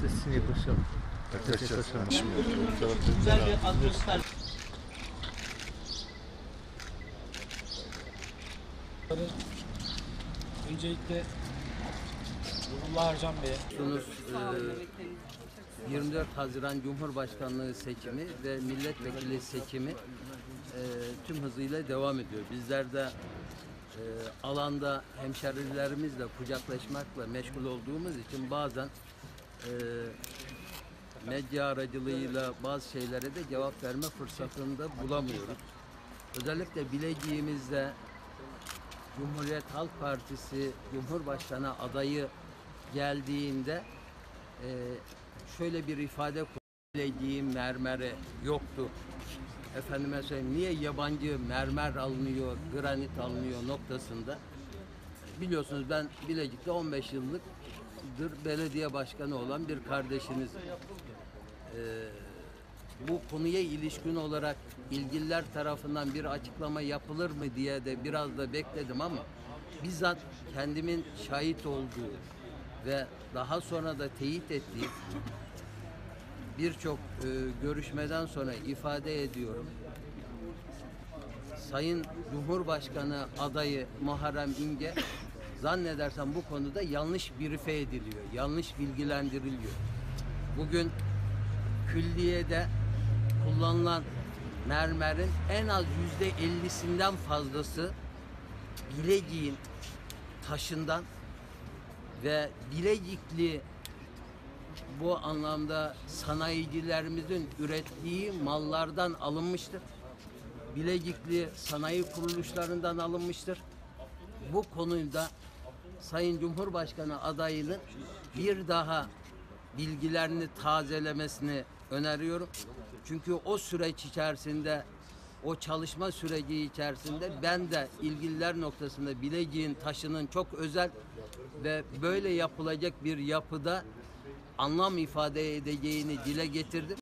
Sesini paşam. Arkadaşlar, Güzel bir atmosfer. Öncelikle Nurullah Ercan Bey'e. 24 Haziran Cumhurbaşkanlığı seçimi ve milletvekili seçimi tüm hızıyla devam ediyor. Bizler de alanda hemşerilerimizle kucaklaşmakla meşgul olduğumuz için bazen medya aracılığıyla bazı şeylere de cevap verme fırsatını da bulamıyoruz. Özellikle Bilecik'imizde Cumhuriyet Halk Partisi Cumhurbaşkanı adayı geldiğinde şöyle bir ifade Bilecik'in mermeri yoktu. Efendime söyleyeyim, niye yabancı mermer alınıyor, granit alınıyor noktasında. Biliyorsunuz ben Bilecik'te 15 yıllıktır belediye başkanı olan bir kardeşiniz. Bu konuya ilişkin olarak ilgililer tarafından bir açıklama yapılır mı diye de biraz da bekledim ama bizzat kendimin şahit olduğu ve daha sonra da teyit ettiğim birçok görüşmeden sonra ifade ediyorum. Sayın Cumhurbaşkanı adayı Muharrem İnce zannedersem bu konuda yanlış brife ediliyor, yanlış bilgilendiriliyor. Bugün külliyede kullanılan mermerin en az %50'sinden fazlası Bilecik'in taşından ve Bilecikli bu anlamda sanayicilerimizin ürettiği mallardan alınmıştır. Bilecikli sanayi kuruluşlarından alınmıştır. Bu konuda Sayın Cumhurbaşkanı adayının bir daha bilgilerini tazelemesini öneriyorum. Çünkü o süreç içerisinde, o çalışma süreci içerisinde ben de ilgililer noktasında Bilecik'in taşının çok özel ve böyle yapılacak bir yapıda anlam ifade edeceğini dile getirdim.